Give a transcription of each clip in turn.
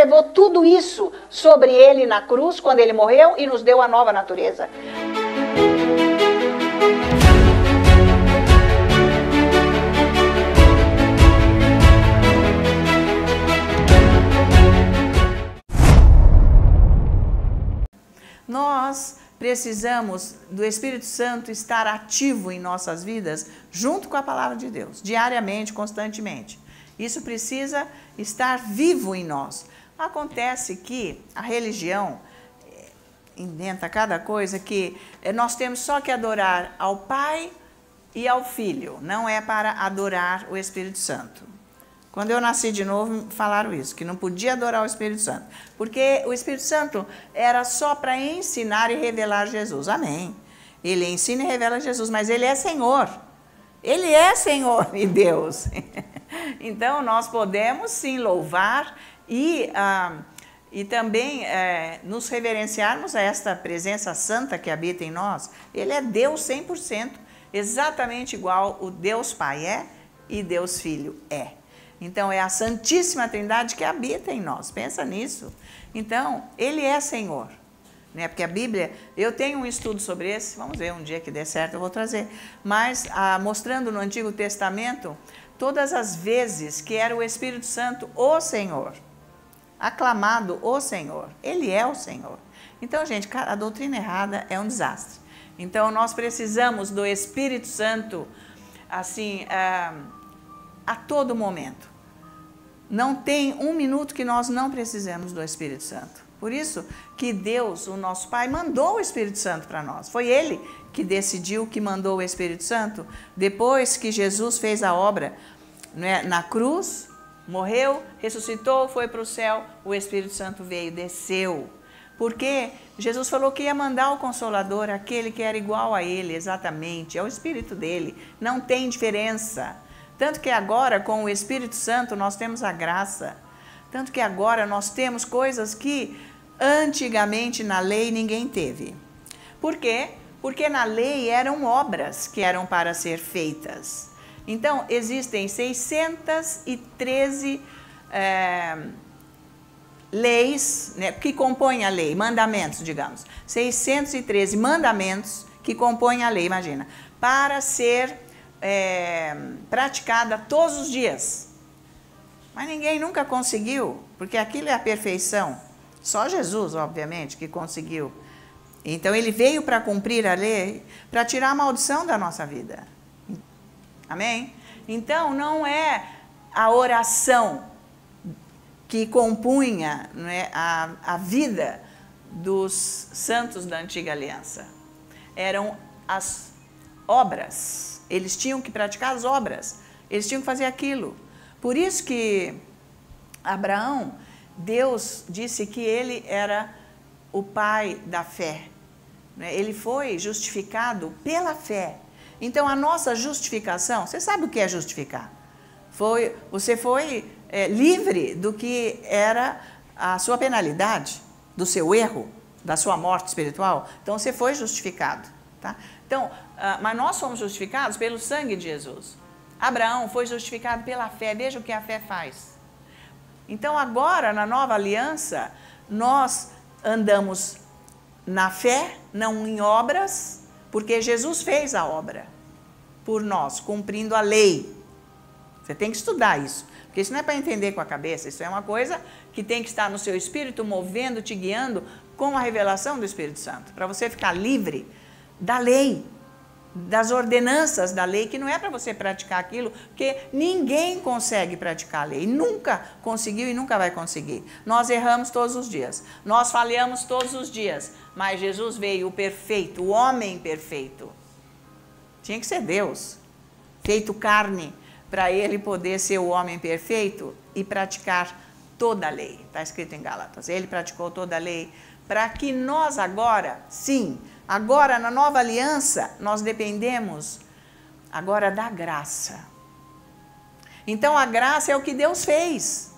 levou tudo isso sobre ele na cruz, quando ele morreu, e nos deu a nova natureza. Nós precisamos do Espírito Santo estar ativo em nossas vidas, junto com a palavra de Deus, diariamente, constantemente. Isso precisa estar vivo em nós. Acontece que a religião inventa cada coisa que nós temos só que adorar ao Pai e ao Filho, não é para adorar o Espírito Santo. Quando eu nasci de novo, falaram isso, que não podia adorar o Espírito Santo, porque o Espírito Santo era só para ensinar e revelar Jesus. Amém. Ele ensina e revela Jesus, mas ele é Senhor. Ele é Senhor e Deus. Então, nós podemos sim louvar e também nos reverenciarmos a esta presença santa que habita em nós. Ele é Deus 100%, exatamente igual o Deus Pai é e Deus Filho é. Então, é a Santíssima Trindade que habita em nós. Pensa nisso. Então, ele é Senhor. Né? Porque a Bíblia, eu tenho um estudo sobre esse, vamos ver, um dia que der certo eu vou trazer. Mas, mostrando no Antigo Testamento, todas as vezes que era o Espírito Santo o Senhor, aclamado o Senhor. Ele é o Senhor. Então, gente, a doutrina errada é um desastre. Então, nós precisamos do Espírito Santo, assim, a todo momento. Não tem um minuto que nós não precisemos do Espírito Santo. Por isso que Deus, o nosso Pai, mandou o Espírito Santo para nós. Foi Ele que decidiu, que mandou o Espírito Santo. Depois que Jesus fez a obra, né, na cruz, morreu, ressuscitou, foi para o céu, o Espírito Santo veio, desceu. Porque Jesus falou que ia mandar o Consolador, aquele que era igual a Ele, exatamente, é o Espírito dele, não tem diferença. Tanto que agora, com o Espírito Santo, nós temos a graça. Tanto que agora nós temos coisas que antigamente na lei ninguém teve. Por quê? Porque na lei eram obras que eram para ser feitas. Então, existem 613 leis, né, que compõem a lei, mandamentos, digamos. 613 mandamentos que compõem a lei, imagina, para ser praticada todos os dias. Mas ninguém nunca conseguiu, porque aquilo é a perfeição. Só Jesus, obviamente, que conseguiu. Então, ele veio para cumprir a lei, para tirar a maldição da nossa vida. Amém? Então, não é a oração que compunha, né, a vida dos santos da antiga aliança. Eram as obras. Eles tinham que praticar as obras. Eles tinham que fazer aquilo. Por isso que Abraão, Deus disse que ele era o pai da fé. Ele foi justificado pela fé. Então, a nossa justificação, você sabe o que é justificar? Você foi livre do que era a sua penalidade, do seu erro, da sua morte espiritual. Então, você foi justificado. Tá? Então, mas nós somos justificados pelo sangue de Jesus. Abraão foi justificado pela fé. Veja o que a fé faz. Então, agora, na nova aliança, nós andamos na fé, não em obras, porque Jesus fez a obra por nós, cumprindo a lei. Você tem que estudar isso, porque isso não é para entender com a cabeça, isso é uma coisa que tem que estar no seu espírito, movendo, te guiando com a revelação do Espírito Santo, para você ficar livre da lei, das ordenanças da lei, que não é para você praticar aquilo, porque ninguém consegue praticar a lei, nunca conseguiu e nunca vai conseguir. Nós erramos todos os dias, nós falhamos todos os dias, mas Jesus veio o perfeito, o homem perfeito. Tinha que ser Deus, feito carne, para ele poder ser o homem perfeito e praticar toda a lei. Está escrito em Gálatas, ele praticou toda a lei, para que nós agora, sim, agora na nova aliança, nós dependemos agora da graça. Então a graça é o que Deus fez.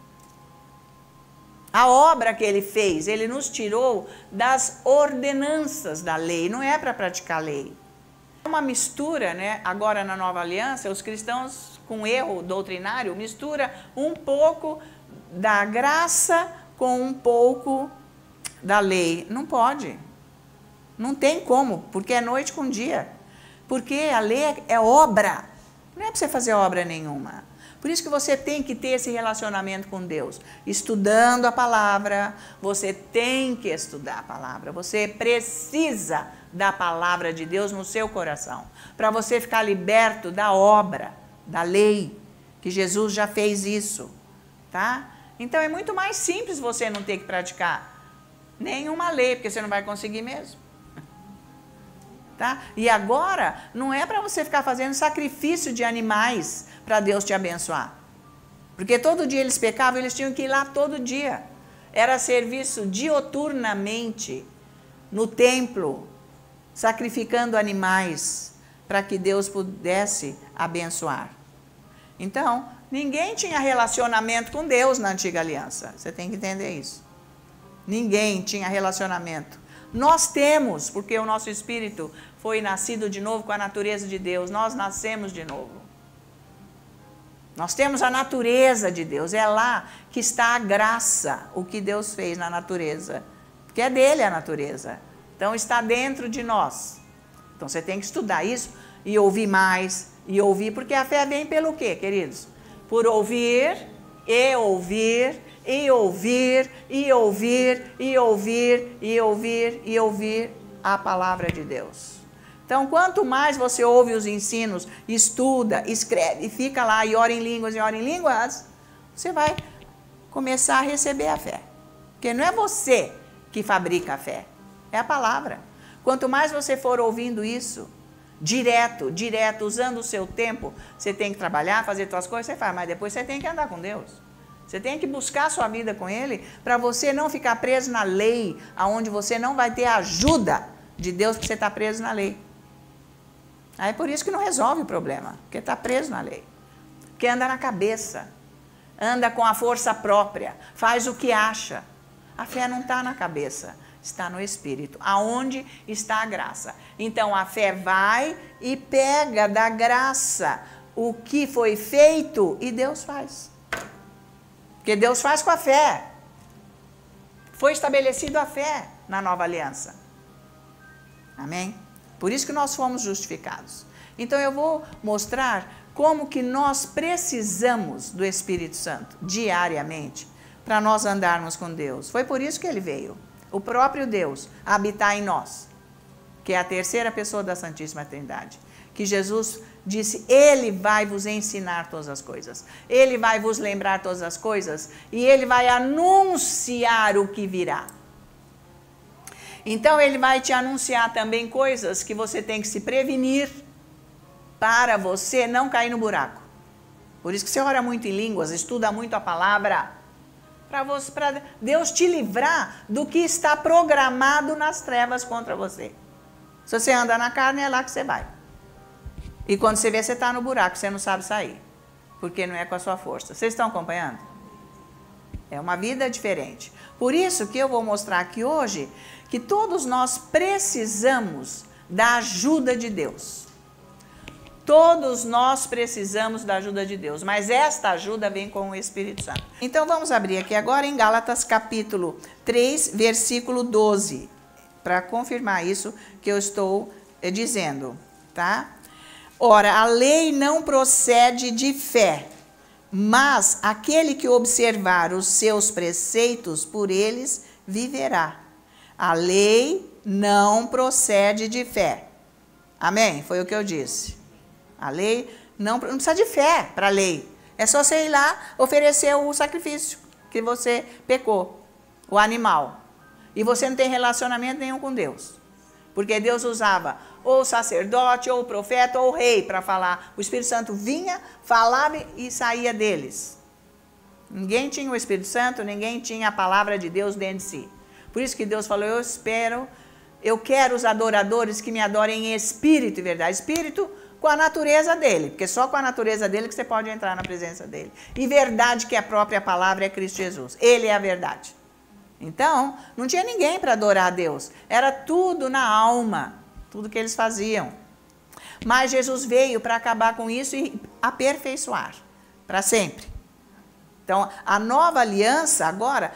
A obra que ele fez, ele nos tirou das ordenanças da lei, não é para praticar a lei. É uma mistura, né? Agora na nova aliança, os cristãos com erro doutrinário, mistura um pouco da graça com um pouco da lei. Não pode. Não tem como, porque é noite com dia. Porque a lei é obra. Não é para você fazer obra nenhuma. Por isso que você tem que ter esse relacionamento com Deus. Estudando a palavra, você tem que estudar a palavra. Você precisa da palavra de Deus no seu coração. Para você ficar liberto da obra, da lei, que Jesus já fez isso. Tá? Então é muito mais simples você não ter que praticar nenhuma lei, porque você não vai conseguir mesmo. Tá? E agora, não é para você ficar fazendo sacrifício de animais para Deus te abençoar. Porque todo dia eles pecavam, eles tinham que ir lá todo dia. Era serviço dioturnamente no templo, sacrificando animais para que Deus pudesse abençoar. Então, ninguém tinha relacionamento com Deus na antiga aliança. Você tem que entender isso. Ninguém tinha relacionamento. Nós temos, porque o nosso espírito foi nascido de novo com a natureza de Deus. Nós nascemos de novo. Nós temos a natureza de Deus. É lá que está a graça, o que Deus fez na natureza. Porque é dele a natureza. Então está dentro de nós. Então você tem que estudar isso e ouvir mais. E ouvir, porque a fé vem pelo quê, queridos? Por ouvir, e ouvir, e ouvir, e ouvir, e ouvir, e ouvir, e ouvir a palavra de Deus. Então, quanto mais você ouve os ensinos, estuda, escreve, e fica lá e ora em línguas, você vai começar a receber a fé. Porque não é você que fabrica a fé, é a palavra. Quanto mais você for ouvindo isso, direto, usando o seu tempo, você tem que trabalhar, fazer suas coisas, você faz, mas depois você tem que andar com Deus. Você tem que buscar a sua vida com Ele, para você não ficar preso na lei, aonde você não vai ter a ajuda de Deus, porque você está preso na lei. Aí é por isso que não resolve o problema, porque está preso na lei. Porque anda na cabeça, anda com a força própria, faz o que acha. A fé não está na cabeça, está no Espírito, aonde está a graça. Então a fé vai e pega da graça o que foi feito e Deus faz. Porque Deus faz com a fé. Foi estabelecido a fé na nova aliança. Amém? Por isso que nós fomos justificados. Então eu vou mostrar como que nós precisamos do Espírito Santo diariamente para nós andarmos com Deus. Foi por isso que ele veio. O próprio Deus habitar em nós, que é a terceira pessoa da Santíssima Trindade. Que Jesus disse, Ele vai vos ensinar todas as coisas. Ele vai vos lembrar todas as coisas e Ele vai anunciar o que virá. Então, Ele vai te anunciar também coisas que você tem que se prevenir para você não cair no buraco. Por isso que você ora muito em línguas, estuda muito a palavra, para Deus te livrar do que está programado nas trevas contra você. Se você anda na carne, é lá que você vai. E quando você vê, você está no buraco, você não sabe sair. Porque não é com a sua força. Vocês estão acompanhando? É uma vida diferente. Por isso que eu vou mostrar aqui hoje que todos nós precisamos da ajuda de Deus. Todos nós precisamos da ajuda de Deus, mas esta ajuda vem com o Espírito Santo. Então vamos abrir aqui agora em Gálatas capítulo 3, versículo 12, para confirmar isso que eu estou dizendo, tá? Ora, a lei não procede de fé, mas aquele que observar os seus preceitos, por eles viverá. A lei não procede de fé. Amém? Foi o que eu disse. A lei não precisa de fé para a lei. É só você ir lá oferecer o sacrifício que você pecou, o animal. E você não tem relacionamento nenhum com Deus. Porque Deus usava ou o sacerdote, ou o profeta, ou o rei para falar. O Espírito Santo vinha, falava e saía deles. Ninguém tinha o Espírito Santo, ninguém tinha a palavra de Deus dentro de si. Por isso que Deus falou, eu quero os adoradores que me adorem em espírito e verdade. Espírito com a natureza dele, porque só com a natureza dele que você pode entrar na presença dele. E verdade, que a própria palavra é Cristo Jesus. Ele é a verdade. Então, não tinha ninguém para adorar a Deus. Era tudo na alma, tudo que eles faziam. Mas Jesus veio para acabar com isso e aperfeiçoar para sempre. Então, a nova aliança agora,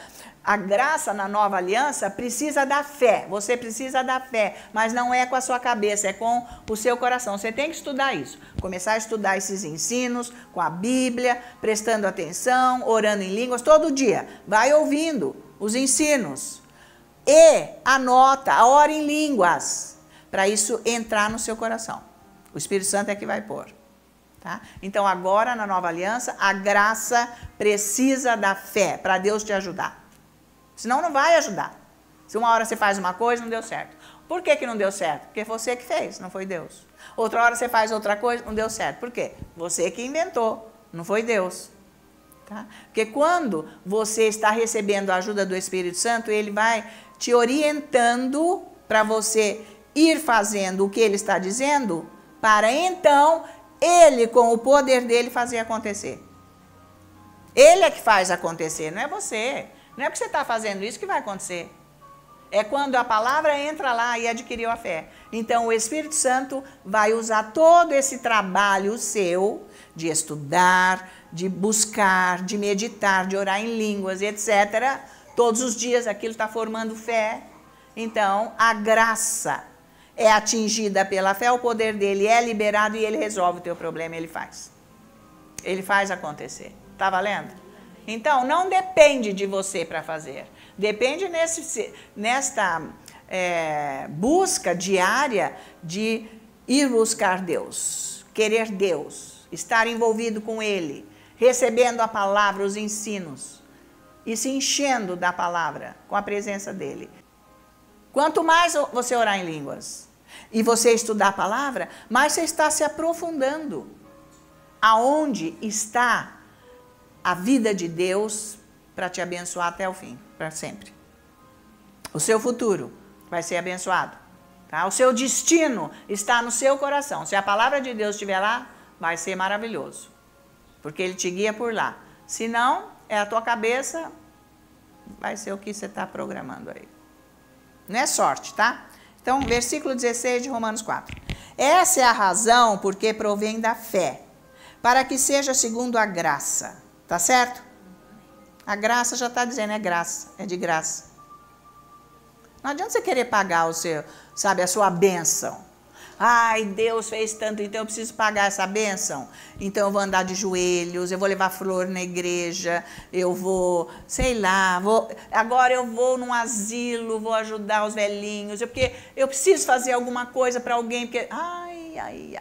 A graça na nova aliança precisa da fé. Você precisa da fé, mas não é com a sua cabeça, é com o seu coração. Você tem que estudar isso. Começar a estudar esses ensinos com a Bíblia, prestando atenção, orando em línguas todo dia. Vai ouvindo os ensinos. E anota, ora em línguas, para isso entrar no seu coração. O Espírito Santo é que vai pôr. Tá? Então agora na nova aliança, a graça precisa da fé para Deus te ajudar. Senão não vai ajudar. Se uma hora você faz uma coisa, não deu certo. Por que que não deu certo? Porque você que fez, não foi Deus. Outra hora você faz outra coisa, não deu certo. Por quê? Você que inventou, não foi Deus. Tá? Porque quando você está recebendo a ajuda do Espírito Santo, ele vai te orientando para você ir fazendo o que ele está dizendo, para então ele, com o poder dele, fazer acontecer. Ele é que faz acontecer, não é você. Não é porque você está fazendo isso que vai acontecer. É quando a palavra entra lá e adquiriu a fé. Então o Espírito Santo vai usar todo esse trabalho seu de estudar, de buscar, de meditar, de orar em línguas, etc. Todos os dias aquilo está formando fé. Então a graça é atingida pela fé, o poder dele é liberado e ele resolve o teu problema, ele faz. Ele faz acontecer. Está valendo? Então, não depende de você para fazer. Depende nesta busca diária de ir buscar Deus, querer Deus, estar envolvido com Ele, recebendo a palavra, os ensinos e se enchendo da palavra, com a presença dEle. Quanto mais você orar em línguas e você estudar a palavra, mais você está se aprofundando. Aonde está a vida de Deus para te abençoar até o fim, para sempre. O seu futuro vai ser abençoado. Tá? O seu destino está no seu coração. Se a palavra de Deus estiver lá, vai ser maravilhoso. Porque ele te guia por lá. Se não, é a tua cabeça, vai ser o que você está programando aí. Não é sorte, tá? Então, versículo 16 de Romanos 4. Essa é a razão porque provém da fé, para que seja segundo a graça. Tá certo? A graça já está dizendo, é graça, é de graça. Não adianta você querer pagar o seu, sabe, a sua bênção. Ai, Deus fez tanto, então eu preciso pagar essa bênção. Então eu vou andar de joelhos, eu vou levar flor na igreja, eu vou, sei lá, agora eu vou num asilo, vou ajudar os velhinhos, porque eu preciso fazer alguma coisa para alguém, porque, ai.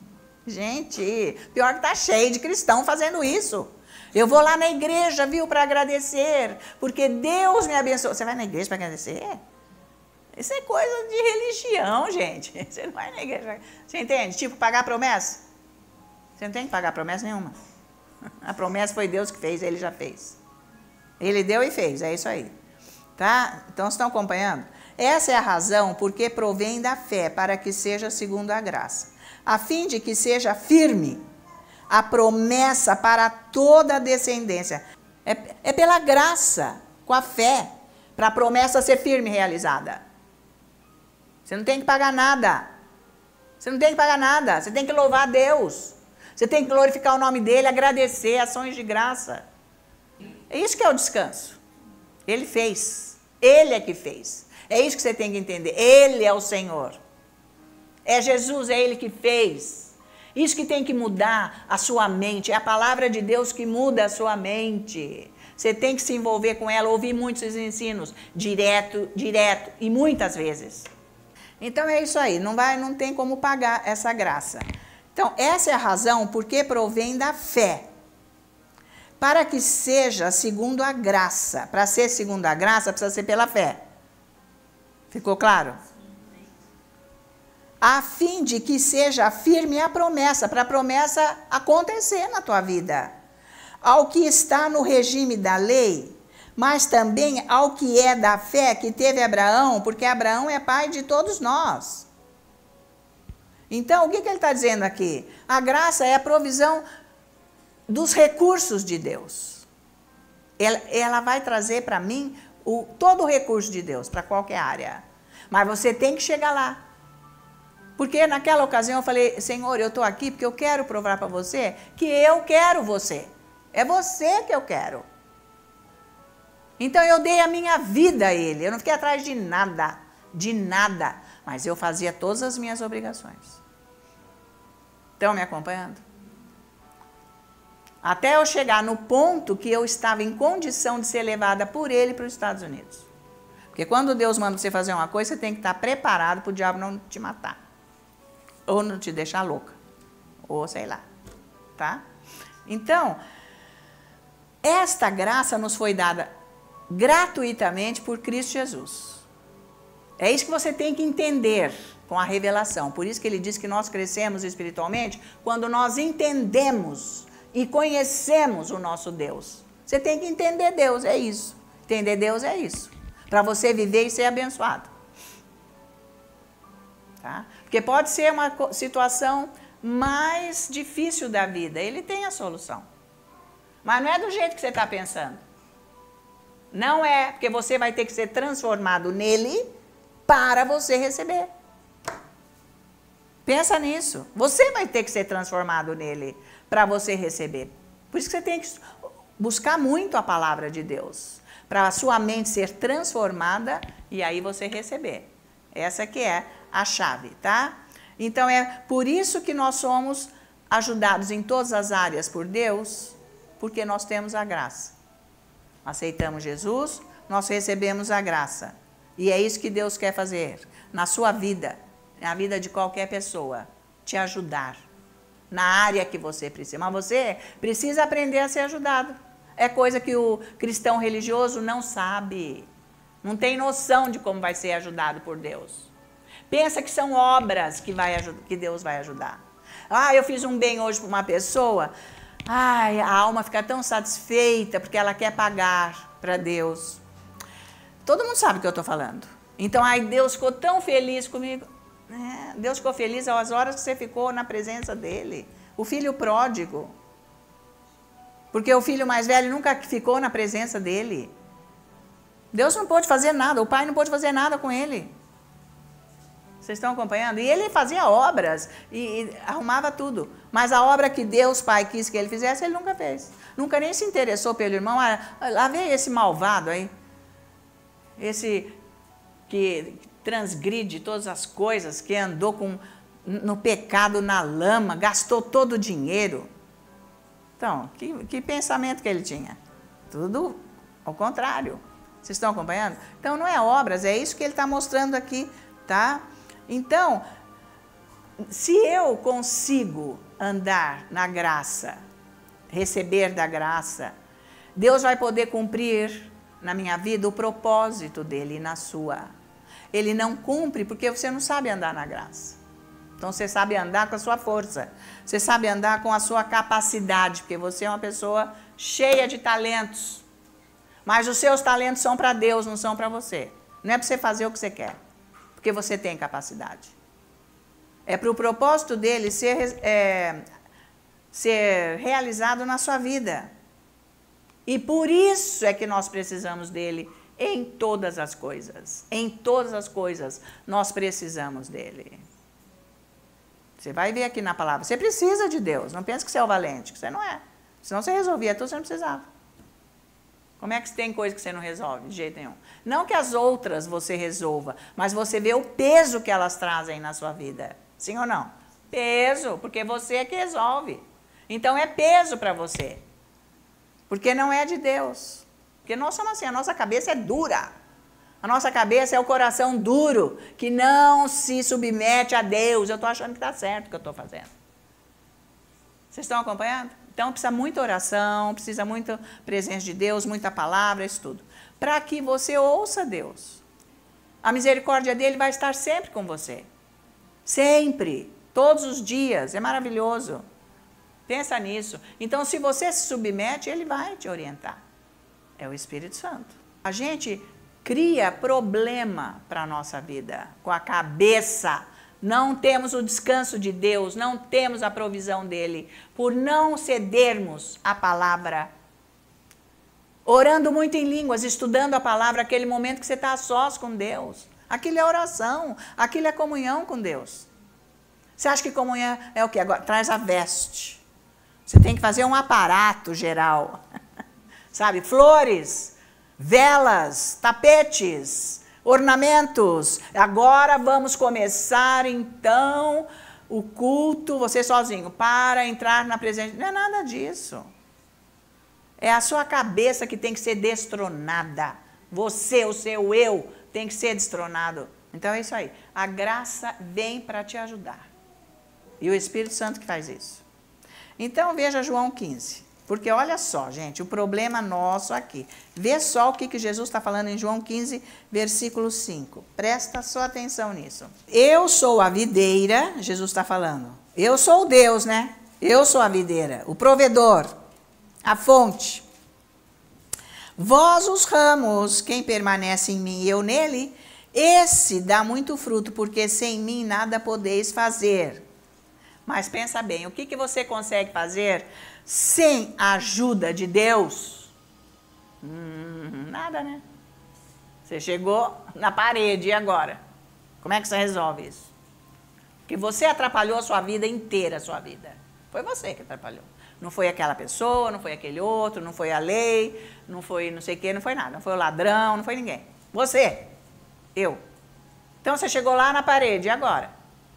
Gente, pior que tá cheio de cristão fazendo isso. Eu vou lá na igreja, viu, para agradecer, porque Deus me abençoou. Você vai na igreja para agradecer? Isso é coisa de religião, gente. Você não vai na igreja. Você entende? Tipo, pagar promessa. Você não tem que pagar promessa nenhuma. A promessa foi Deus que fez, ele já fez. Ele deu e fez, é isso aí. Tá? Então, vocês estão acompanhando? Essa é a razão porque provém da fé, para que seja segundo a graça, a fim de que seja firme a promessa para toda a descendência. É pela graça, com a fé, para a promessa ser firme e realizada. Você não tem que pagar nada. Você não tem que pagar nada. Você tem que louvar a Deus. Você tem que glorificar o nome dEle, agradecer, ações de graça. É isso que é o descanso. Ele fez. Ele é que fez. É isso que você tem que entender. Ele é o Senhor. É Jesus, é Ele que fez. Isso que tem que mudar a sua mente. É a palavra de Deus que muda a sua mente. Você tem que se envolver com ela, ouvir muitos ensinos, direto e muitas vezes. Então é isso aí, não tem como pagar essa graça. Então essa é a razão porque provém da fé, para que seja segundo a graça. Para ser segundo a graça precisa ser pela fé. Ficou claro? A fim de que seja firme a promessa, para a promessa acontecer na tua vida. Ao que está no regime da lei, mas também ao que é da fé que teve Abraão, porque Abraão é pai de todos nós. Então, o que ele está dizendo aqui? A graça é a provisão dos recursos de Deus. Ela vai trazer para mim todo o recurso de Deus, para qualquer área. Mas você tem que chegar lá. Porque naquela ocasião eu falei, Senhor, eu estou aqui porque eu quero provar para você que eu quero você. É você que eu quero. Então eu dei a minha vida a Ele. Eu não fiquei atrás de nada. Mas eu fazia todas as minhas obrigações. Estão me acompanhando? Até eu chegar no ponto que eu estava em condição de ser levada por Ele para os Estados Unidos. Porque quando Deus manda você fazer uma coisa, você tem que estar preparado para o diabo não te matar. Ou não te deixar louca. Ou sei lá. Tá? Então, esta graça nos foi dada gratuitamente por Cristo Jesus. É isso que você tem que entender com a revelação. Por isso que ele diz que nós crescemos espiritualmente quando nós entendemos e conhecemos o nosso Deus. Você tem que entender Deus, é isso. Entender Deus é isso. Para você viver e ser abençoado. Tá? Porque pode ser uma situação mais difícil da vida. Ele tem a solução. Mas não é do jeito que você está pensando. Não é, porque você vai ter que ser transformado nele para você receber. Pensa nisso. Você vai ter que ser transformado nele para você receber. Por isso que você tem que buscar muito a palavra de Deus. Para a sua mente ser transformada e aí você receber. Essa que é a chave, tá? Então é por isso que nós somos ajudados em todas as áreas por Deus, porque nós temos a graça. Aceitamos Jesus, nós recebemos a graça. E é isso que Deus quer fazer na sua vida, na vida de qualquer pessoa, te ajudar na área que você precisa. Mas você precisa aprender a ser ajudado. É coisa que o cristão religioso não sabe, não tem noção de como vai ser ajudado por Deus. Pensa que são obras que Deus vai ajudar. Ah, eu fiz um bem hoje para uma pessoa, ai, a alma fica tão satisfeita porque ela quer pagar para Deus. Todo mundo sabe o que eu estou falando. Então, ai, Deus ficou tão feliz comigo. Deus ficou feliz às horas que você ficou na presença dele. O filho pródigo. Porque o filho mais velho nunca ficou na presença dele. Deus não pôde fazer nada, o pai não pôde fazer nada com ele. Vocês estão acompanhando? E ele fazia obras e arrumava tudo. Mas a obra que Deus, Pai, quis que ele fizesse, ele nunca fez. Nunca nem se interessou pelo irmão. Lá veio esse malvado aí. Esse que transgride todas as coisas, que andou no pecado, na lama, gastou todo o dinheiro. Então, que pensamento que ele tinha? Tudo ao contrário. Vocês estão acompanhando? Então, não é obras, é isso que ele está mostrando aqui, tá? Então, se eu consigo andar na graça, receber da graça, Deus vai poder cumprir na minha vida o propósito dele e na sua. Ele não cumpre porque você não sabe andar na graça. Então, você sabe andar com a sua força. Você sabe andar com a sua capacidade, porque você é uma pessoa cheia de talentos. Mas os seus talentos são para Deus, não são para você. Não é para você fazer o que você quer, porque você tem capacidade. É para o propósito dele ser realizado na sua vida. E por isso é que nós precisamos dele em todas as coisas. Em todas as coisas nós precisamos dele. Você vai ver aqui na palavra. Você precisa de Deus. Não pense que você é o valente, que você não é. Senão você resolvia tudo, você não precisava. Como é que tem coisa que você não resolve? De jeito nenhum. Não que as outras você resolva, mas você vê o peso que elas trazem na sua vida. Sim ou não? Peso, porque você é que resolve. Então é peso para você. Porque não é de Deus. Porque nós somos assim, a nossa cabeça é dura. A nossa cabeça é o coração duro, que não se submete a Deus. Eu estou achando que está certo o que eu estou fazendo. Vocês estão acompanhando? Então precisa muita oração, precisa muita presença de Deus, muita palavra, isso tudo. Para que você ouça Deus. A misericórdia dele vai estar sempre com você. Sempre. Todos os dias. É maravilhoso. Pensa nisso. Então, se você se submete, ele vai te orientar. É o Espírito Santo. A gente cria problema para a nossa vida com a cabeça. Não temos o descanso de Deus, não temos a provisão dele, por não cedermos à palavra. Orando muito em línguas, estudando a palavra, aquele momento que você está a sós com Deus. Aquilo é oração, aquilo é comunhão com Deus. Você acha que comunhão é o quê? Agora, traz a veste. Você tem que fazer um aparato geral. Sabe? Flores, velas, tapetes, ornamentos. Agora vamos começar então o culto, você sozinho, para entrar na presença. Não é nada disso. É a sua cabeça que tem que ser destronada. Você, o seu eu, tem que ser destronado. Então é isso aí. A graça vem para te ajudar. E o Espírito Santo que faz isso. Então veja João 15. Porque olha só, gente, o problema nosso aqui. Vê só o que Jesus está falando em João 15, versículo 5. Presta só atenção nisso. Eu sou a videira, Jesus está falando. Eu sou o Deus, né? Eu sou a videira, o provedor, a fonte. Vós os ramos, quem permanece em mim e eu nele, esse dá muito fruto, porque sem mim nada podeis fazer. Mas pensa bem, o que você consegue fazer sem a ajuda de Deus? Nada, né? Você chegou na parede, e agora? Como é que você resolve isso? Porque você atrapalhou a sua vida inteira, a sua vida. Foi você que atrapalhou. Não foi aquela pessoa, não foi aquele outro, não foi a lei, não foi não sei o quê, não foi nada. Não foi o ladrão, não foi ninguém. Você, eu. Então você chegou lá na parede, e agora?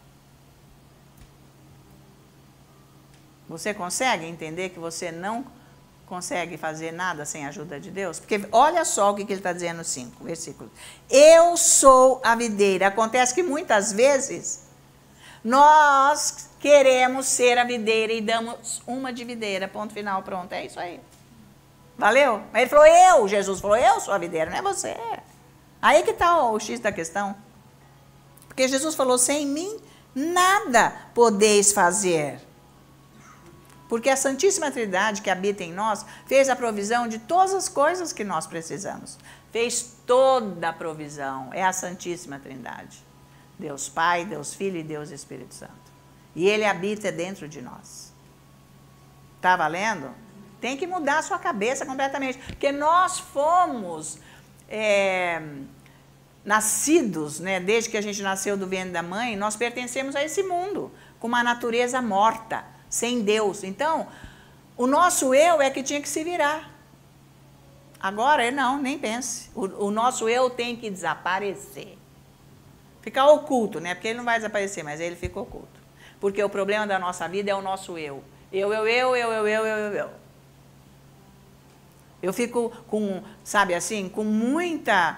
Você consegue entender que você não consegue fazer nada sem a ajuda de Deus? Porque olha só o que ele está dizendo no 5, versículo. Eu sou a videira. Acontece que muitas vezes nós queremos ser a videira e damos uma de videira, ponto final, pronto, é isso aí. Valeu? Mas ele falou Jesus falou, eu sou a videira, não é você. Aí que está o X da questão. Porque Jesus falou, sem mim nada podeis fazer. Porque a Santíssima Trindade que habita em nós fez a provisão de todas as coisas que nós precisamos. Fez toda a provisão. É a Santíssima Trindade. Deus Pai, Deus Filho e Deus Espírito Santo. E Ele habita dentro de nós. Tá valendo? Tem que mudar a sua cabeça completamente. Porque nós fomos nascidos, né, desde que a gente nasceu do ventre da mãe, nós pertencemos a esse mundo, com uma natureza morta. Sem Deus. Então, o nosso eu é que tinha que se virar. Agora, não, nem pense. O nosso eu tem que desaparecer. Ficar oculto, né? Porque ele não vai desaparecer, mas ele fica oculto. Porque o problema da nossa vida é o nosso eu. Eu. Eu fico com, sabe assim, com muita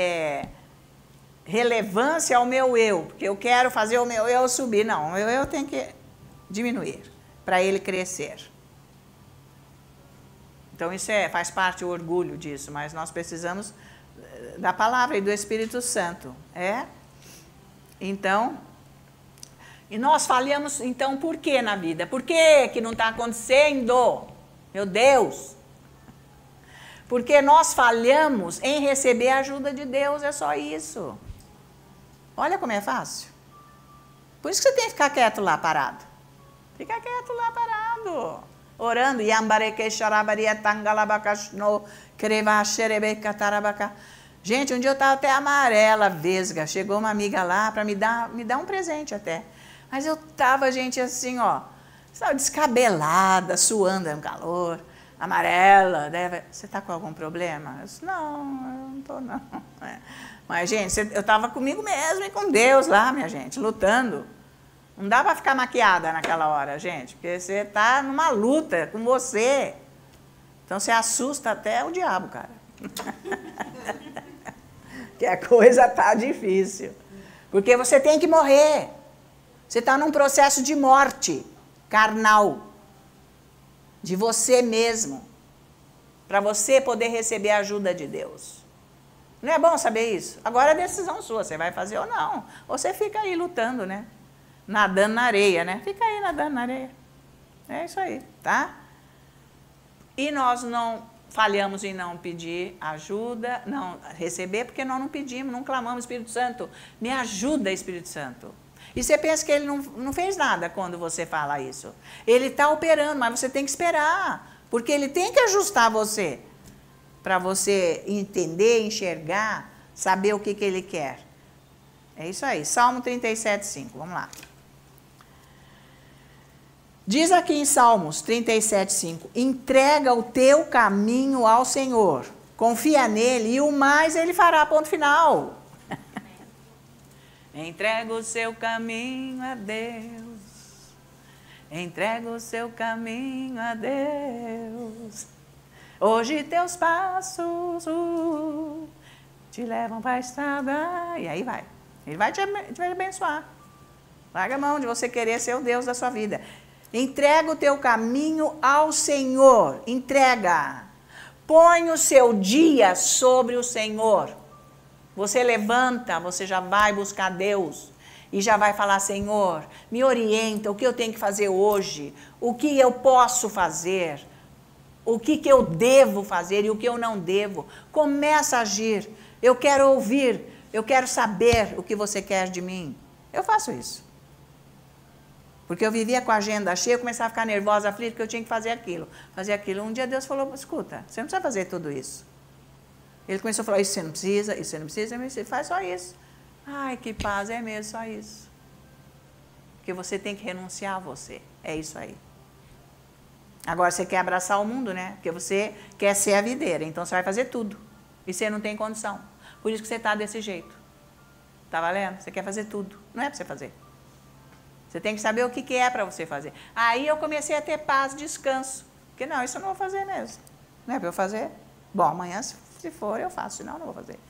relevância ao meu eu. Porque eu quero fazer o meu eu subir. Não, o meu eu tem que diminuir para ele crescer. Então isso faz parte do orgulho disso, mas nós precisamos da palavra e do Espírito Santo. Então, e nós falhamos então por que na vida? Por que não está acontecendo? Meu Deus! Porque nós falhamos em receber a ajuda de Deus, é só isso. Olha como é fácil. Por isso que você tem que ficar quieto lá, parado. Fica quieto lá parado, orando. Gente, um dia eu estava até amarela, vesga. Chegou uma amiga lá para me dar um presente até. Mas eu estava, gente, assim, ó, sabe, descabelada, suando no calor, amarela. Você está com algum problema? Eu disse, não, eu não estou, não. Mas, gente, eu estava comigo mesmo e com Deus lá, minha gente, lutando. Não dá para ficar maquiada naquela hora, gente, porque você está numa luta com você. Então você assusta até o diabo, cara. Que a coisa tá difícil. Porque você tem que morrer. Você está num processo de morte carnal. De você mesmo. Para você poder receber a ajuda de Deus. Não é bom saber isso? Agora é decisão sua, você vai fazer ou não. Ou você fica aí lutando, né? Nadando na areia, né? Fica aí nadando na areia. É isso aí, tá? E nós não falhamos em não pedir ajuda, não receber, porque nós não pedimos, não clamamos, Espírito Santo, me ajuda, Espírito Santo. E você pensa que ele não fez nada quando você fala isso. Ele está operando, mas você tem que esperar, porque ele tem que ajustar você, para você entender, enxergar, saber o que ele quer. É isso aí, Salmo 37:5, vamos lá. Diz aqui em Salmos 37:5, entrega o teu caminho ao Senhor, Confia nele e o mais ele fará, ponto final. Entrega o seu caminho a Deus. Entrega o seu caminho a Deus. Hoje teus passos te levam para a estrada. E aí vai. Ele vai te abençoar. Larga a mão de você querer ser o Deus da sua vida. Entrega o teu caminho ao Senhor. Entrega. Põe o seu dia sobre o Senhor. Você levanta, você já vai buscar Deus. E já vai falar, Senhor, me orienta, o que eu tenho que fazer hoje? O que eu posso fazer? O que eu devo fazer e o que eu não devo? Começa a agir. Eu quero ouvir, eu quero saber o que você quer de mim. Eu faço isso. Porque eu vivia com a agenda cheia, eu começava a ficar nervosa, aflita, porque eu tinha que fazer aquilo. Fazer aquilo. Um dia Deus falou, escuta, você não precisa fazer tudo isso. Ele começou a falar, isso você não precisa, isso você não precisa, você faz só isso. Ai, que paz, é mesmo, só isso. Porque você tem que renunciar a você. É isso aí. Agora você quer abraçar o mundo, né? Porque você quer ser a videira, então você vai fazer tudo. E você não tem condição. Por isso que você está desse jeito. Tá valendo? Você quer fazer tudo. Não é para você fazer. Você tem que saber o que é para você fazer. Aí eu comecei a ter paz, descanso. Porque não, isso eu não vou fazer mesmo. Não é para eu fazer? Bom, amanhã se for eu faço, senão eu não vou fazer.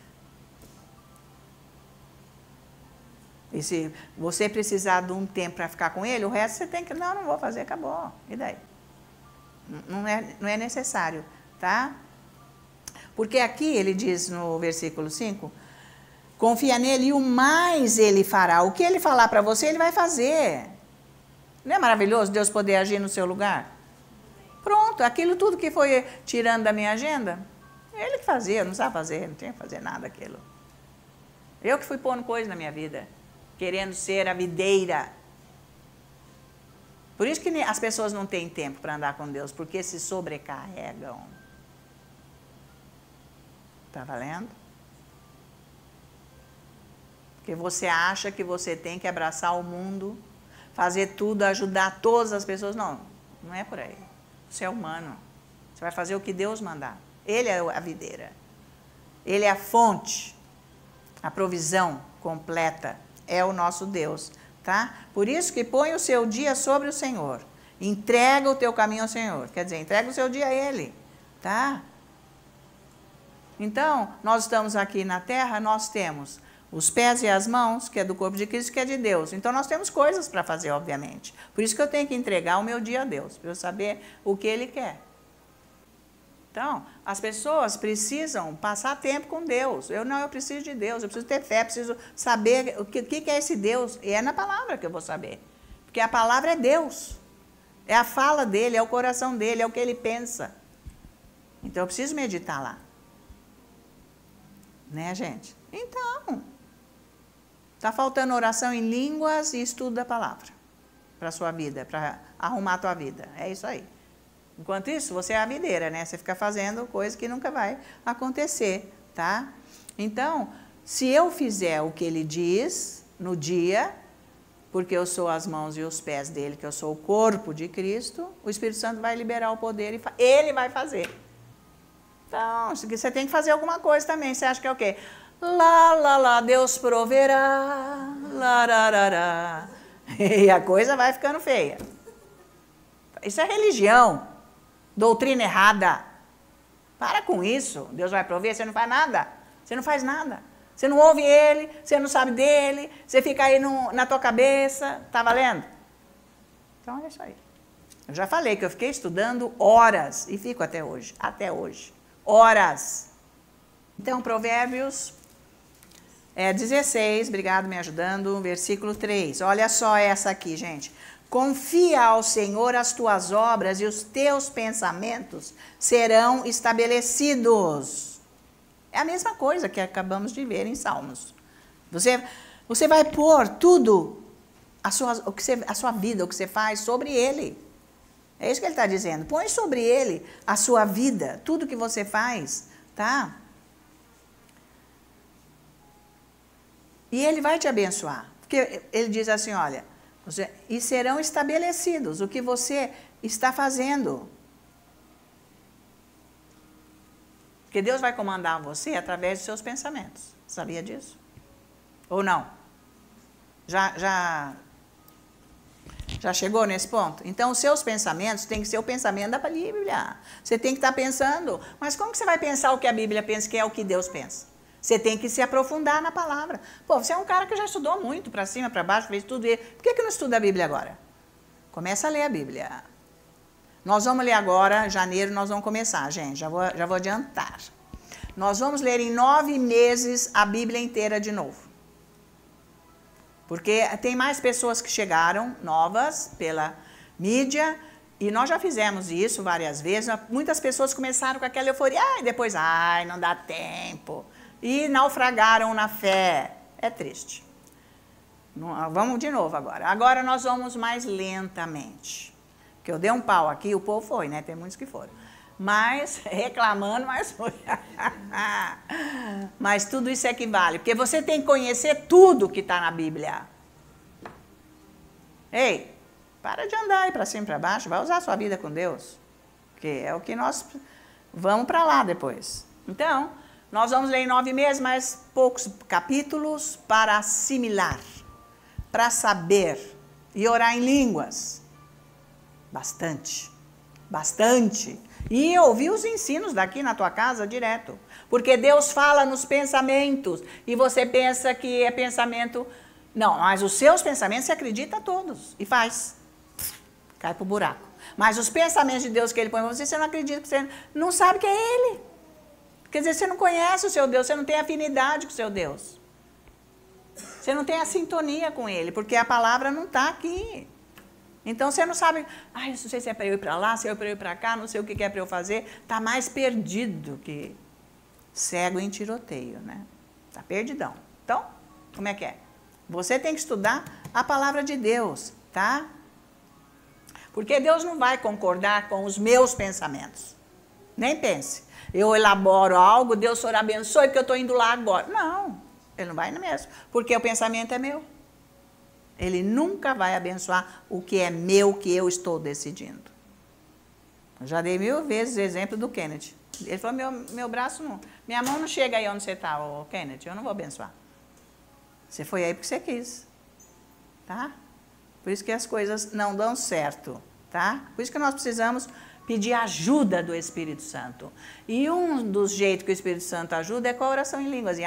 E se você precisar de um tempo para ficar com ele, o resto você tem que... não vou fazer, acabou. E daí? Não é necessário, tá? Porque aqui ele diz no versículo 5, confia nele e o mais ele fará. O que ele falar para você, ele vai fazer. Não é maravilhoso Deus poder agir no seu lugar? Pronto, aquilo tudo que foi tirando da minha agenda, ele que fazia, não sabe fazer, não tinha que fazer nada aquilo. Eu que fui pondo coisa na minha vida. Querendo ser a videira. Por isso que as pessoas não têm tempo para andar com Deus, porque se sobrecarregam. Tá valendo? Porque você acha que você tem que abraçar o mundo, fazer tudo, ajudar todas as pessoas. Não, não é por aí. Você é humano. Você vai fazer o que Deus mandar. Ele é a videira. Ele é a fonte, a provisão completa. É o nosso Deus, tá? Por isso que põe o seu dia sobre o Senhor. Entrega o teu caminho ao Senhor. Quer dizer, entrega o seu dia a Ele, tá? Então, nós estamos aqui na terra, nós temos os pés e as mãos, que é do corpo de Cristo, que é de Deus. Então, nós temos coisas para fazer, obviamente. Por isso que eu tenho que entregar o meu dia a Deus, para eu saber o que Ele quer. Então, as pessoas precisam passar tempo com Deus. Eu preciso de Deus, eu preciso ter fé, preciso saber o que é esse Deus. E é na palavra que eu vou saber. Porque a palavra é Deus. É a fala dele, é o coração dele, é o que ele pensa. Então, eu preciso meditar lá. Né, gente? Então, está faltando oração em línguas e estudo da palavra. Para a sua vida, para arrumar a tua vida. É isso aí. Enquanto isso, você é a videira, né? Você fica fazendo coisa que nunca vai acontecer, tá? Então, se eu fizer o que ele diz no dia, porque eu sou as mãos e os pés dele, que eu sou o corpo de Cristo, o Espírito Santo vai liberar o poder e ele vai fazer. Então, você tem que fazer alguma coisa também. Você acha que é o quê? Lá, lá, lá, Deus proverá, lararará. E a coisa vai ficando feia. Isso é religião. Doutrina errada. Para com isso. Deus vai prover, você não faz nada. Você não faz nada. Você não ouve ele, você não sabe dele, você fica aí na tua cabeça. Tá valendo? Então é isso aí. Eu já falei que eu fiquei estudando horas e fico até hoje. Até hoje. Horas. Então, Provérbios 16, obrigado me ajudando, versículo 3. Olha só essa aqui, gente. Confia ao Senhor as tuas obras e os teus pensamentos serão estabelecidos. É a mesma coisa que acabamos de ver em Salmos. Você vai pôr tudo, a sua vida, o que você faz, sobre Ele. É isso que ele está dizendo. Põe sobre Ele a sua vida, tudo que você faz, tá? E Ele vai te abençoar. Porque Ele diz assim, olha... E serão estabelecidos o que você está fazendo. Porque Deus vai comandar você através dos seus pensamentos. Sabia disso? Ou não? Já chegou nesse ponto? Então, os seus pensamentos têm que ser o pensamento da Bíblia. Você tem que estar pensando. Mas como que você vai pensar o que a Bíblia pensa, que é o que Deus pensa? Você tem que se aprofundar na palavra. Pô, você é um cara que já estudou muito, para cima, para baixo, fez tudo. Por que não estuda a Bíblia agora? Começa a ler a Bíblia. Nós vamos ler agora, em janeiro nós vamos começar, gente. Já vou adiantar. Nós vamos ler em 9 meses a Bíblia inteira de novo. Porque tem mais pessoas que chegaram, novas, pela mídia, e nós já fizemos isso várias vezes. Muitas pessoas começaram com aquela euforia, e depois, não dá tempo. E naufragaram na fé. É triste. Vamos de novo agora. Agora nós vamos mais lentamente. Porque eu dei um pau aqui, o povo foi, né? Tem muitos que foram. Mas, reclamando, mas foi. Mas tudo isso equivale. Porque você tem que conhecer tudo que está na Bíblia. Ei, para de andar aí para cima e para baixo. Vai usar a sua vida com Deus. Porque é o que nós vamos para lá depois. Então, nós vamos ler em 9 meses, mas poucos capítulos para assimilar, para saber e orar em línguas. Bastante, bastante. E ouvir os ensinos daqui na tua casa direto. Porque Deus fala nos pensamentos e você pensa que é pensamento... Não, mas os seus pensamentos você acredita todos e faz. Cai pro buraco. Mas os pensamentos de Deus que Ele põe para você, você não acredita, você não sabe que é Ele. Quer dizer, você não conhece o seu Deus, você não tem afinidade com o seu Deus. Você não tem a sintonia com Ele, porque a palavra não está aqui. Então você não sabe, não sei se é para eu ir para lá, se é para eu ir para cá, não sei o que é para eu fazer. Está mais perdido que cego em tiroteio, né? Está perdidão. Então, como é que é? Você tem que estudar a palavra de Deus, tá? Porque Deus não vai concordar com os meus pensamentos. Nem pense. Eu elaboro algo, Deus Senhor abençoe porque eu estou indo lá agora. Não, Ele não vai mesmo. Porque o pensamento é meu. Ele nunca vai abençoar o que é meu, que eu estou decidindo. Eu já dei 1000 vezes o exemplo do Kenneth. Ele falou, meu braço não... Minha mão não chega aí onde você está, Kenneth, eu não vou abençoar. Você foi aí porque você quis. Tá? Por isso que as coisas não dão certo. Tá? Por isso que nós precisamos pedir ajuda do Espírito Santo. E um dos jeitos que o Espírito Santo ajuda é com a oração em línguas.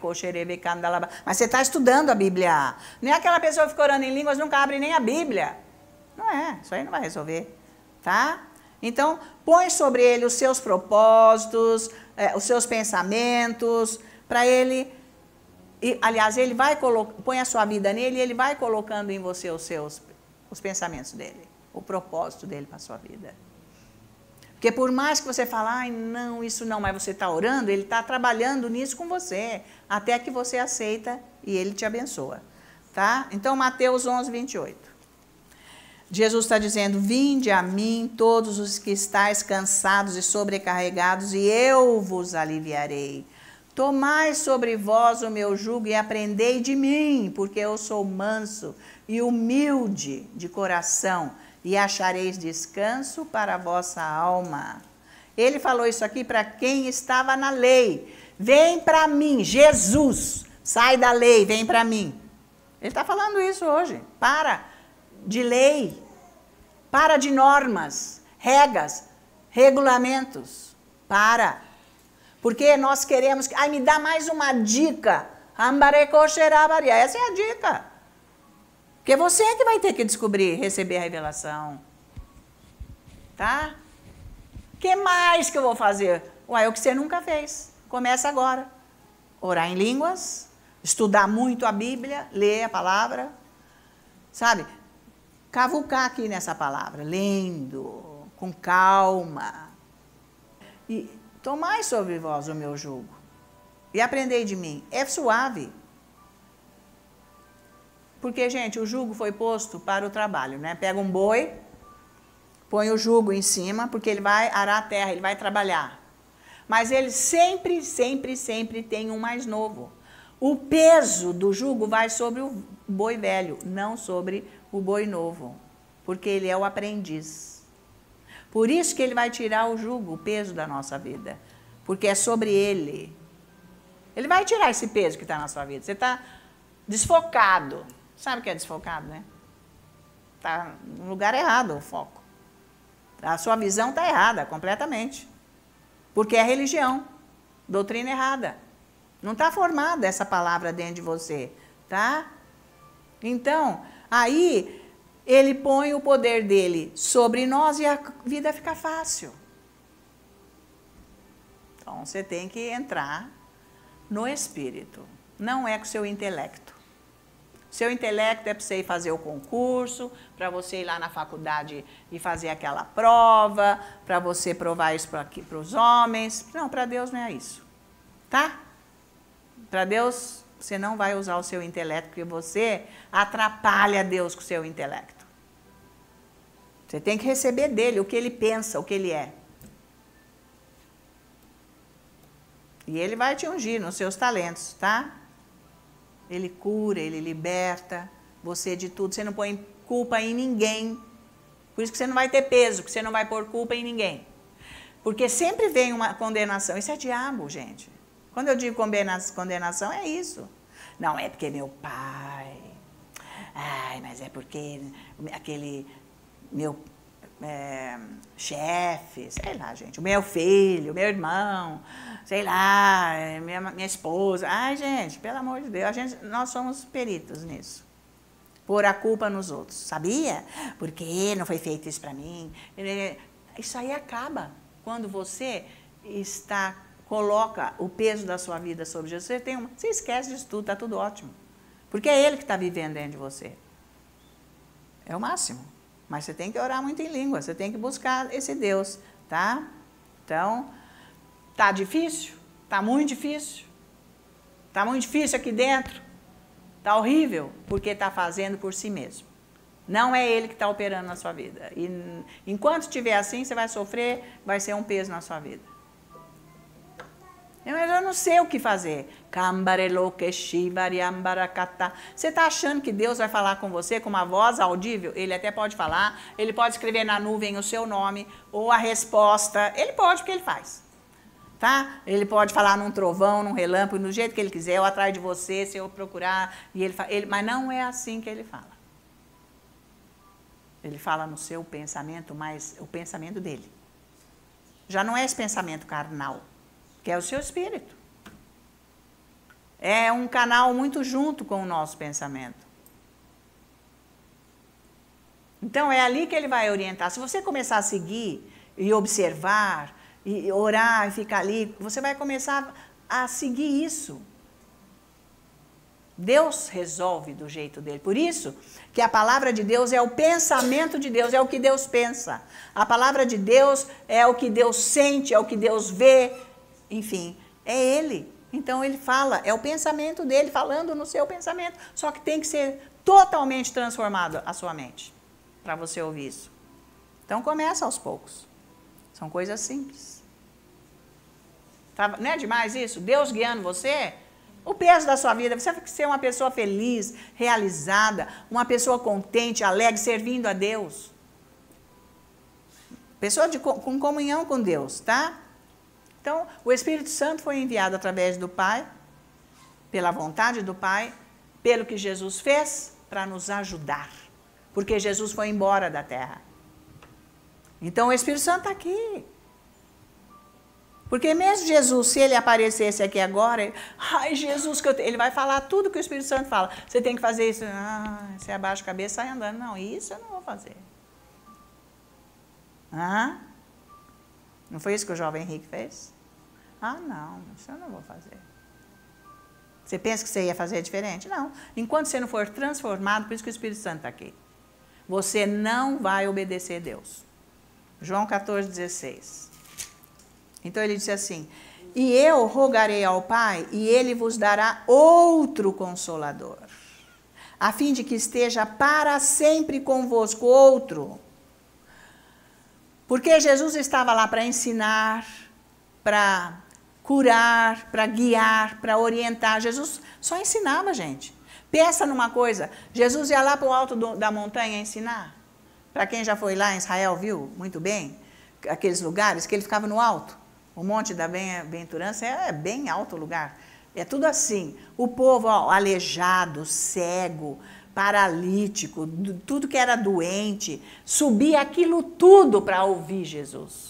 Mas você está estudando a Bíblia. Não é aquela pessoa que fica orando em línguas, nunca abre nem a Bíblia. Não é, isso aí não vai resolver. Tá? Então, põe sobre ele os seus propósitos, os seus pensamentos, para ele... aliás, ele vai põe a sua vida nele e ele vai colocando em você os pensamentos dele, o propósito dele para a sua vida. Porque por mais que você fale, não, isso não, mas você está orando, ele está trabalhando nisso com você, até que você aceita e ele te abençoa. Tá? Então, Mateus 11, 28. Jesus está dizendo, vinde a mim todos os que estáis cansados e sobrecarregados, e eu vos aliviarei. Tomai sobre vós o meu jugo e aprendei de mim, porque eu sou manso e humilde de coração, e achareis descanso para a vossa alma. Ele falou isso aqui para quem estava na lei. Vem para mim, Jesus, sai da lei, vem para mim. Ele está falando isso hoje. Para de lei, para de normas, regras, regulamentos. Para. Porque nós queremos... me dá mais uma dica. Essa é a dica. Porque você é que vai ter que descobrir, receber a revelação. Tá? O que mais que eu vou fazer? É o que você nunca fez. Começa agora. Orar em línguas, estudar muito a Bíblia, ler a palavra. Sabe? Cavucar aqui nessa palavra, lendo, com calma. E tomai sobre vós o meu jugo e aprendei de mim. É suave. Porque, gente, o jugo foi posto para o trabalho, né? Pega um boi, põe o jugo em cima, porque ele vai arar a terra, ele vai trabalhar. Mas ele sempre, sempre, sempre tem um mais novo. O peso do jugo vai sobre o boi velho, não sobre o boi novo, porque ele é o aprendiz. Por isso que ele vai tirar o jugo, o peso da nossa vida. porque é sobre ele. Ele vai tirar esse peso que está na sua vida. Você está desfocado. Sabe o que é desfocado, né? Está no lugar errado o foco. A sua visão está errada completamente. Porque é religião, doutrina errada. Não está formada essa palavra dentro de você, tá? Então, aí ele põe o poder dele sobre nós e a vida fica fácil. Então, você tem que entrar no espírito. Não é com o seu intelecto. Seu intelecto é para você ir fazer o concurso, para você ir lá na faculdade e fazer aquela prova, para você provar isso para os homens. Não, para Deus não é isso. Tá? Para Deus, você não vai usar o seu intelecto, porque você atrapalha Deus com o seu intelecto. Você tem que receber dele o que ele pensa, o que ele é. E ele vai te ungir nos seus talentos, tá? Ele cura, ele liberta você de tudo. Você não põe culpa em ninguém. Por isso que você não vai ter peso, que você não vai pôr culpa em ninguém. Porque sempre vem uma condenação. Isso é diabo, gente. Quando eu digo condenação, é isso. Não é porque meu pai. Ai, mas é porque aquele meu chefe, sei lá, gente. O meu filho, o meu irmão, sei lá, minha esposa. Ai, gente, pelo amor de Deus, nós somos peritos nisso. Pôr a culpa nos outros. Sabia? Porque não foi feito isso para mim. Isso aí acaba. Quando você coloca o peso da sua vida sobre Jesus, você esquece disso tudo, está tudo ótimo. Porque é Ele que está vivendo dentro de você. É o máximo. Mas você tem que orar muito em língua, você tem que buscar esse Deus, tá? Então, tá difícil? Tá muito difícil? Tá muito difícil aqui dentro? Tá horrível? Porque está fazendo por si mesmo. Não é Ele que está operando na sua vida. E enquanto estiver assim, você vai sofrer, vai ser um peso na sua vida. Mas eu não sei o que fazer. Você está achando que Deus vai falar com você com uma voz audível? Ele até pode falar, ele pode escrever na nuvem o seu nome, ou a resposta. Ele pode, porque ele faz. Tá? Ele pode falar num trovão, num relâmpago, do jeito que ele quiser, ou atrás de você, se eu procurar. Mas não é assim que ele fala. Ele fala no seu pensamento, mas o pensamento dele. Já não é esse pensamento carnal, que é o seu espírito. É um canal muito junto com o nosso pensamento. Então, é ali que ele vai orientar. Se você começar a seguir e observar, e orar e ficar ali, você vai começar a seguir isso. Deus resolve do jeito dele. Por isso que a palavra de Deus é o pensamento de Deus, é o que Deus pensa. A palavra de Deus é o que Deus sente, é o que Deus vê. Enfim, é Ele. Então ele fala, é o pensamento dele falando no seu pensamento. Só que tem que ser totalmente transformado a sua mente para você ouvir isso. Então começa aos poucos. São coisas simples. Tá, não é demais isso? Deus guiando você, o peso da sua vida, você vai ser uma pessoa feliz, realizada, uma pessoa contente, alegre, servindo a Deus. Pessoa com comunhão com Deus, tá? Então, o Espírito Santo foi enviado através do Pai, pela vontade do Pai, pelo que Jesus fez, para nos ajudar. Porque Jesus foi embora da terra. Então, o Espírito Santo está aqui. Porque mesmo Jesus, se ele aparecesse aqui agora, ai, Jesus, ele vai falar tudo que o Espírito Santo fala. Você tem que fazer isso. Você abaixa a cabeça e sai andando. Não, isso eu não vou fazer. Não foi isso que o jovem Henrique fez? Não, isso eu não vou fazer. Você pensa que você ia fazer diferente? Não. Enquanto você não for transformado, por isso que o Espírito Santo está aqui. Você não vai obedecer a Deus. João 14,16. Então ele disse assim, e eu rogarei ao Pai, e ele vos dará outro Consolador, a fim de que esteja para sempre convosco outro. Porque Jesus estava lá para ensinar, para curar, para guiar, para orientar. Jesus só ensinava, gente. Pensa numa coisa, Jesus ia lá para o alto da montanha ensinar. Para quem já foi lá em Israel, viu muito bem, aqueles lugares que ele ficava no alto. O Monte da Bem-aventurança é bem alto lugar. É tudo assim. O povo, ó, aleijado, cego, paralítico, tudo que era doente, subia aquilo tudo para ouvir Jesus.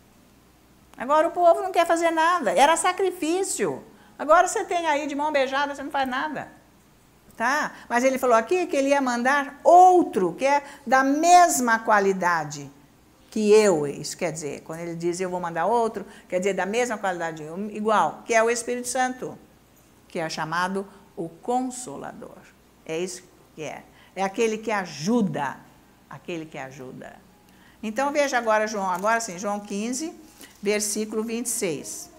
Agora o povo não quer fazer nada. Era sacrifício. Agora você tem aí de mão beijada, você não faz nada. Tá? Mas ele falou aqui que ele ia mandar outro, que é da mesma qualidade que eu. Isso quer dizer, quando ele diz eu vou mandar outro, quer dizer da mesma qualidade, igual, que é o Espírito Santo, que é chamado o Consolador. É isso que é. É aquele que ajuda. Aquele que ajuda. Então veja agora, João 15, versículo 26.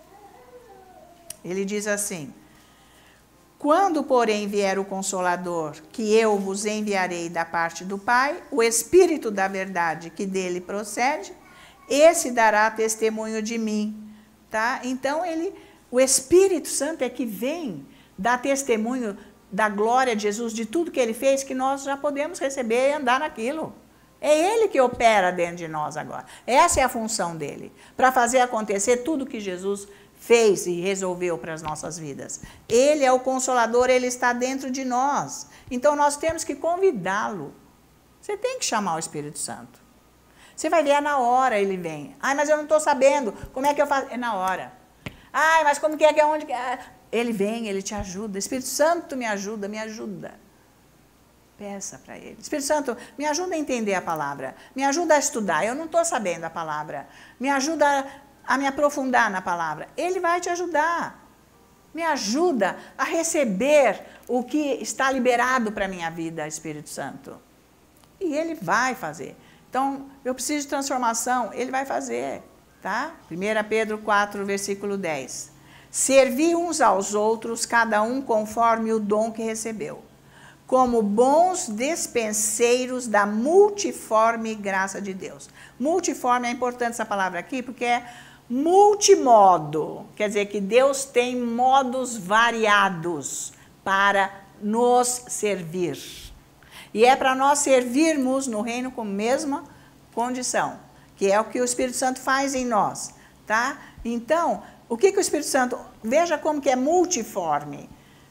Ele diz assim: quando, porém, vier o Consolador, que eu vos enviarei da parte do Pai, o Espírito da verdade que dele procede, esse dará testemunho de mim. Tá? Então, o Espírito Santo é que vem dar testemunho da glória de Jesus, de tudo que ele fez, que nós já podemos receber e andar naquilo. É ele que opera dentro de nós agora. Essa é a função dele, para fazer acontecer tudo que Jesus fez e resolveu para as nossas vidas. Ele é o Consolador, ele está dentro de nós. Então, nós temos que convidá-lo. Você tem que chamar o Espírito Santo. Você vai ver, na hora ele vem. Ai, mas eu não estou sabendo. Como é que eu faço? É na hora. Ai, mas como que é, onde que é? Ele vem, ele te ajuda. Espírito Santo, me ajuda, me ajuda. Peça para ele. Espírito Santo, me ajuda a entender a palavra. Me ajuda a estudar. Eu não estou sabendo a palavra. Me ajuda a me aprofundar na palavra. Ele vai te ajudar. Me ajuda a receber o que está liberado para a minha vida, Espírito Santo. E ele vai fazer. Então, eu preciso de transformação, ele vai fazer. Tá? 1 Pedro 4, versículo 10. Servi uns aos outros, cada um conforme o dom que recebeu, como bons despenseiros da multiforme graça de Deus. Multiforme, é importante essa palavra aqui, porque é multimodo. Quer dizer que Deus tem modos variados para nos servir. E é para nós servirmos no reino com a mesma condição, que é o que o Espírito Santo faz em nós. Tá? Então, o que o Espírito Santo... Veja como que é multiforme.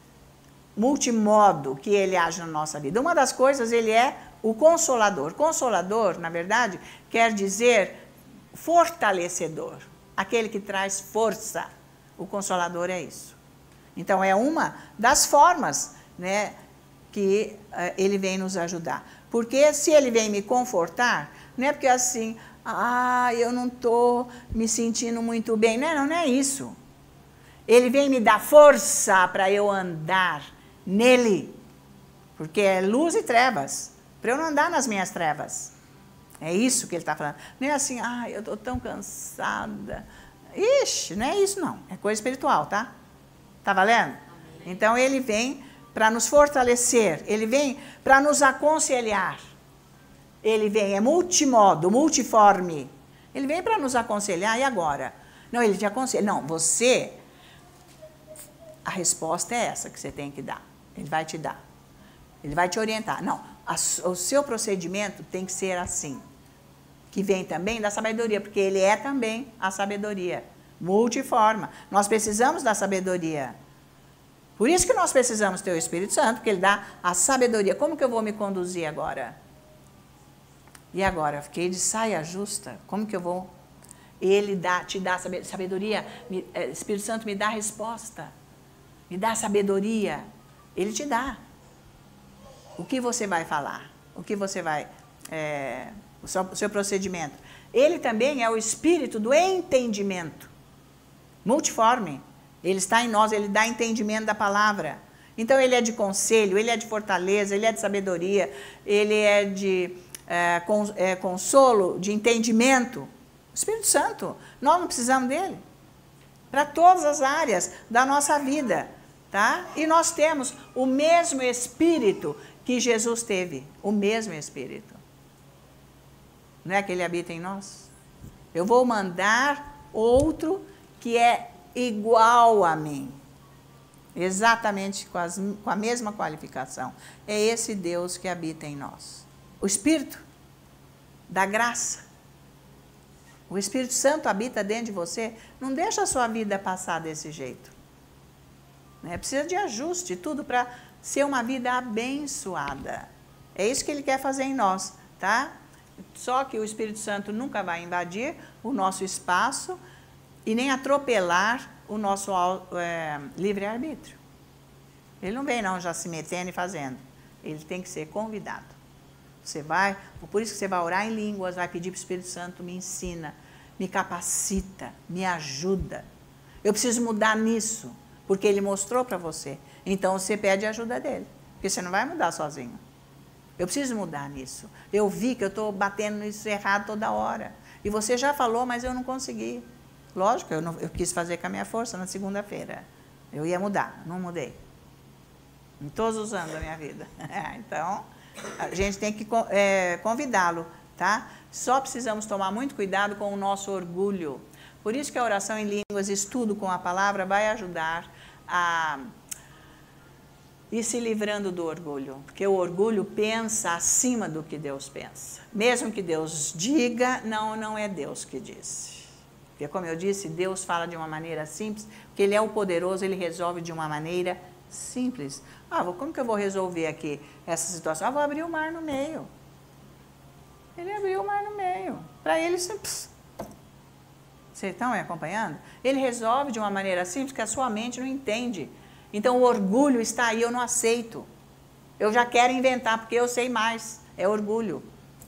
Multimodo que ele age na nossa vida. Uma das coisas, ele é o Consolador. Consolador, na verdade, quer dizer fortalecedor. Aquele que traz força. O Consolador é isso. Então, é uma das formas, né, que ele vem nos ajudar. Porque se ele vem me confortar, não é porque assim, eu não estou me sentindo muito bem. Não é isso. Ele vem me dar força para eu andar nele, porque é luz e trevas, para eu não andar nas minhas trevas. É isso que ele está falando. Não é assim, eu estou tão cansada. Ixi, não é isso não, é coisa espiritual, tá? Tá valendo? Então ele vem para nos fortalecer, ele vem para nos aconselhar. Ele vem, é multimodo, multiforme. Ele vem para nos aconselhar, e agora? Não, ele te aconselha. Não, você... A resposta é essa que você tem que dar. Ele vai te dar. Ele vai te orientar. Não, o seu procedimento tem que ser assim. Que vem também da sabedoria, porque ele é também a sabedoria. Multiforma. Nós precisamos da sabedoria. Por isso que nós precisamos ter o Espírito Santo, porque ele dá a sabedoria. Como que eu vou me conduzir agora? E agora? Eu fiquei de saia justa. Como que eu vou? Ele te dá sabedoria. Espírito Santo me dá a resposta. Me dá sabedoria. Ele te dá. O que você vai falar? O que você vai... o seu procedimento. Ele também é o espírito do entendimento. Multiforme. Ele está em nós, ele dá entendimento da palavra. Então, ele é de conselho, ele é de fortaleza, ele é de sabedoria, ele é de consolo, de entendimento. O Espírito Santo, nós não precisamos dele. Para todas as áreas da nossa vida. Tá? E nós temos o mesmo Espírito que Jesus teve. O mesmo Espírito. Não é que ele habita em nós? Eu vou mandar outro que é igual a mim. Exatamente com a mesma qualificação. É esse Deus que habita em nós. O Espírito da graça. O Espírito Santo habita dentro de você, não deixa a sua vida passar desse jeito. Né? Precisa de ajuste, tudo para ser uma vida abençoada. É isso que Ele quer fazer em nós, tá? Só que o Espírito Santo nunca vai invadir o nosso espaço e nem atropelar o nosso livre-arbítrio. Ele não vem não já se metendo e fazendo. Ele tem que ser convidado. Você vai, por isso que você vai orar em línguas, vai pedir para o Espírito Santo, me ensina, me capacita, me ajuda. Eu preciso mudar nisso, porque Ele mostrou para você. Então você pede a ajuda dele, porque você não vai mudar sozinho. Eu preciso mudar nisso. Eu vi que eu estou batendo nisso errado toda hora. E você já falou, mas eu não consegui. Lógico, eu quis fazer com a minha força na segunda-feira. Eu ia mudar, não mudei. Em todos os anos da minha vida. Então, a gente tem que convidá-lo, tá? Só precisamos tomar muito cuidado com o nosso orgulho. Por isso que a oração em línguas, estudo com a palavra, vai ajudar a ir se livrando do orgulho. Porque o orgulho pensa acima do que Deus pensa. Mesmo que Deus diga, não é Deus que disse. Porque, como eu disse, Deus fala de uma maneira simples, porque Ele é o poderoso, Ele resolve de uma maneira simples. Como que eu vou resolver aqui essa situação? Vou abrir o mar no meio. Ele abriu o mar no meio. Para ele, simples. Vocês estão me acompanhando? Ele resolve de uma maneira simples que a sua mente não entende. Então o orgulho está aí, eu não aceito. Eu já quero inventar porque eu sei mais. É orgulho.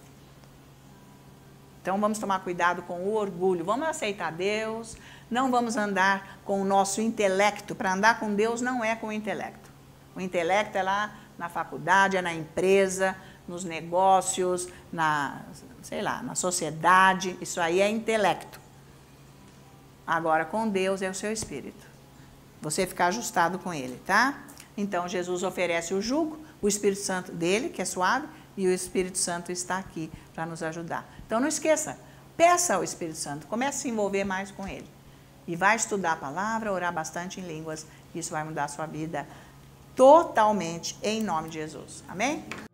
Então vamos tomar cuidado com o orgulho. Vamos aceitar Deus. Não vamos andar com o nosso intelecto. Para andar com Deus não é com o intelecto. O intelecto é lá na faculdade, é na empresa, nos negócios, na sociedade. Isso aí é intelecto. Agora, com Deus é o seu espírito. Você ficar ajustado com Ele, tá? Então, Jesus oferece o jugo, o Espírito Santo dele, que é suave, e o Espírito Santo está aqui para nos ajudar. Então, não esqueça, peça ao Espírito Santo, comece a se envolver mais com Ele. E vai estudar a palavra, orar bastante em línguas. Isso vai mudar a sua vida totalmente, em nome de Jesus. Amém?